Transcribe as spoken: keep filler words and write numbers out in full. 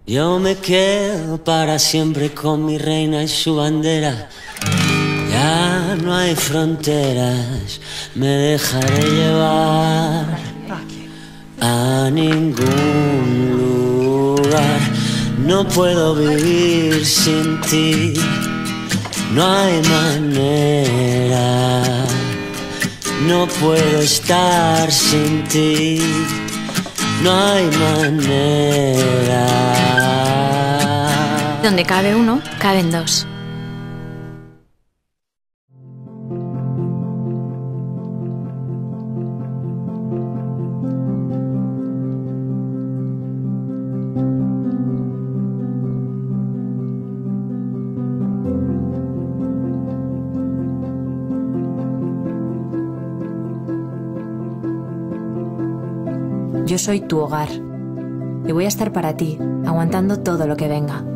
Yo me quedo para siempre con mi reina y su bandera. Ya no hay fronteras, me dejaré llevar a ningún lugar. No puedo vivir sin ti, no hay manera. No puedo estar sin ti, no hay manera. Donde cabe uno, caben dos. Yo soy tu hogar y voy a estar para ti, aguantando todo lo que venga.